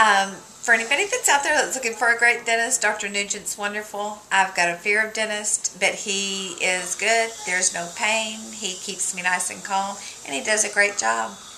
For anybody that's out there that's looking for a great dentist, Dr. Nugent's wonderful. I've got a fear of dentists, but he is good. There's no pain. He keeps me nice and calm, and he does a great job.